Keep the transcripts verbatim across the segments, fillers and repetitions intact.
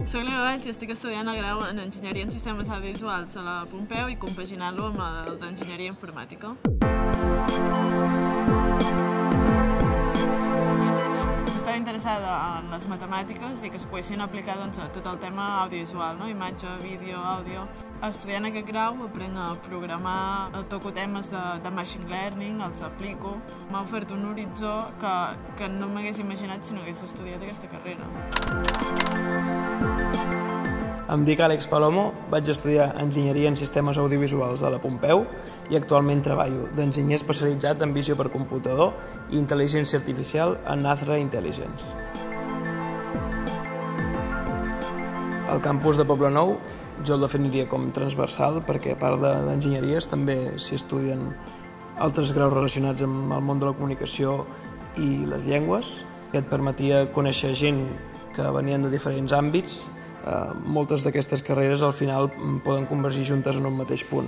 Soc Lea Valls i estic estudiant el grau en Enginyeria en Sistemes Audiovisuals a la Pompeu i compaginant-lo amb el d'Enginyeria Informàtica. Estava interessada en les matemàtiques i que es poguessin aplicar doncs, a tot el tema audiovisual, no? Imatge, vídeo, àudio. Estudiant aquest grau aprenc a programar, toco temes de, de machine learning, els aplico. M'ha ofert un horitzó que, que no m'hagués imaginat si no hagués estudiat aquesta carrera. Em dic Àlex Palomo, vaig estudiar Enginyeria en Sistemes Audiovisuals a la Pompeu i actualment treballo d'enginyer especialitzat en visió per computador i intel·ligència artificial a Nazra Intelligence. El campus de Poblenou jo el definiria com transversal perquè a part d'enginyeries també s'hi estudien altres graus relacionats amb el món de la comunicació i les llengües, que et permetia conèixer gent que venien de diferents àmbits. Eh, moltes d'aquestes carreres al final poden convergir juntes en un mateix punt.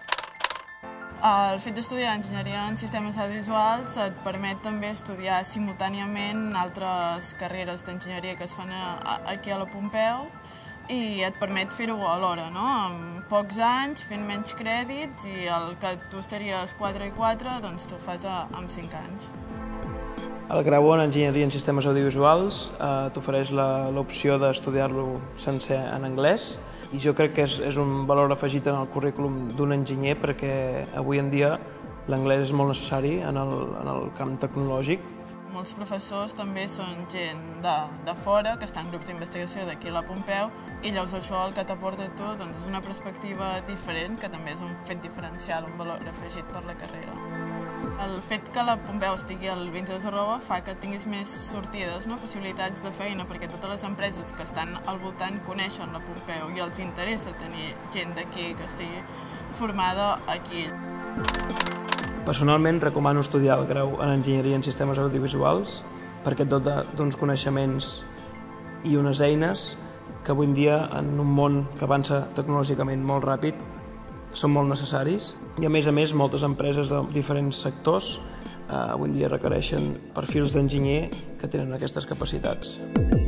El fet d'estudiar Enginyeria en Sistemes Audiovisuals et permet també estudiar simultàniament altres carreres d'enginyeria que es fan aquí a la Pompeu i et permet fer-ho alhora, no? En pocs anys, fent menys crèdits, i el que tu estaries quatre i quatre, doncs tu fas en cinc anys. El grau en Enginyeria en Sistemes Audiovisuals eh, t'ofereix l'opció d'estudiar-lo sencer en anglès i jo crec que és, és un valor afegit en el currículum d'un enginyer perquè avui en dia l'anglès és molt necessari en el, en el camp tecnològic. Molts professors també són gent de, de fora, que està en grups d'investigació d'aquí a la Pompeu, i llavors això el que t'aporta a tu doncs, és una perspectiva diferent, que també és un fet diferencial, un valor afegit per la carrera. El fet que la Pompeu estigui al vint-i-dos arroba fa que tinguis més sortides, no? Possibilitats de feina, perquè totes les empreses que estan al voltant coneixen la Pompeu i els interessa tenir gent d'aquí que estigui formada aquí. Personalment recomano estudiar el grau en Enginyeria en Sistemes Audiovisuals perquè et dota d'uns coneixements i unes eines que avui en dia, en un món que avança tecnològicament molt ràpid, són molt necessaris. I a més a més, moltes empreses de diferents sectors eh, avui en dia requereixen perfils d'enginyer que tenen aquestes capacitats.